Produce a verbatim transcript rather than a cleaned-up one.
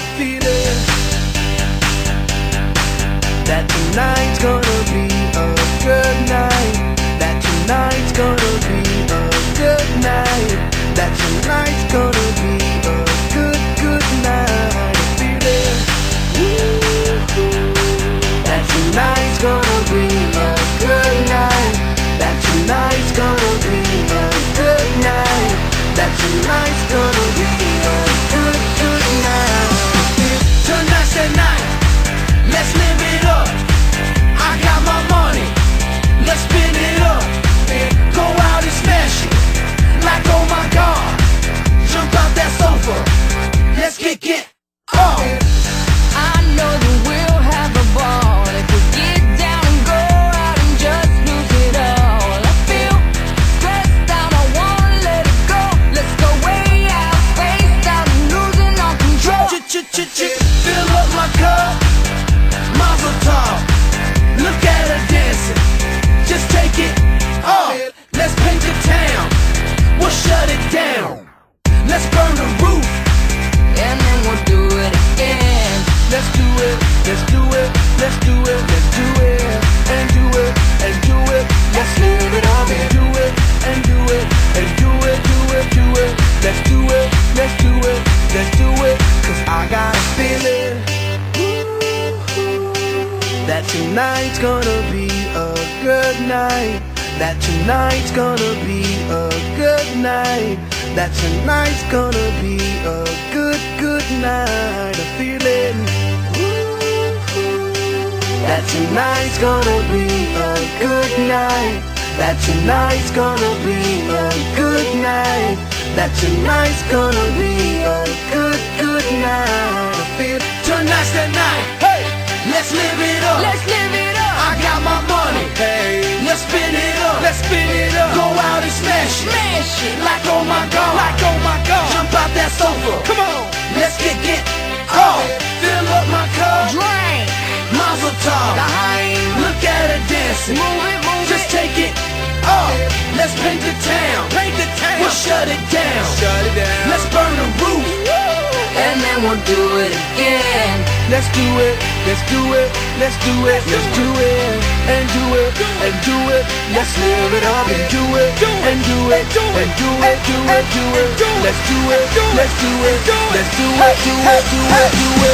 a feeling that tonight's gonna be a good night. That tonight's gonna be a good night. That tonight's gonna be a good, good night. A feeling that tonight's gonna be a good night. That tonight's gonna be a good night. That tonight's gonna be a good, good night. Tonight's the night, let's live it up. I got my money, let's spin it up. Go out and smash it, like oh my God. Jump out that sofa, let's kick it off. I know that we'll have a ball if we get down and go out and just lose it all. I feel stressed out, I wanna let it go. Let's go way out, spaced out and losing all control. Ch-ch-ch-ch, fill up my cup, Mazel tov. Look at her dancing, just take it off. Let's paint the town, we'll shut it down. Let's burn the roof, And then we'll do it again. let's do it, let's do it, let's do it, let's do it, and do it, and do it, let's live it up and do it, and do it, and do it, do it, do it, let's do it, let's do it, let's do it, cause I got a feeling that tonight's gonna be a good night. That tonight's gonna be a good night. That tonight's gonna be a good, good night. A feeling that tonight's gonna be a good night. That tonight's gonna be a good night. That tonight's gonna be a good, good night. I feel tonight's the night. Hey, let's live it up. Let's live it up. I got my money. Hey, let's spin it up. Let's spin it up. Go out and smash it. Smash it. Like oh my God. Like oh my God. Jump out that sofa. Come on. Let's get it off. Fill up my cup. Drink. Mazel tov. Dime. Look at her dancing. Move it, move Just it. take it off. Let's paint the town. Paint the town. We'll shut it down. Shut it down. Let's burn the roof. And then we'll do it again. Let's do it, let's do it, let's do it, let's do it, and do it, and do it, let's live it up and do it, and do it, and do it, do it, do it, let's do it, let's do it, let's do it, do it, do it, do it, do it.